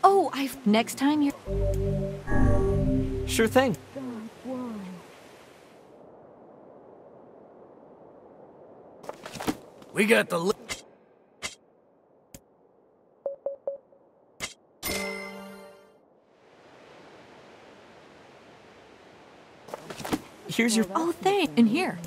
Oh, next time you're... Sure thing. We got the... Here's your... Oh, thanks. In here.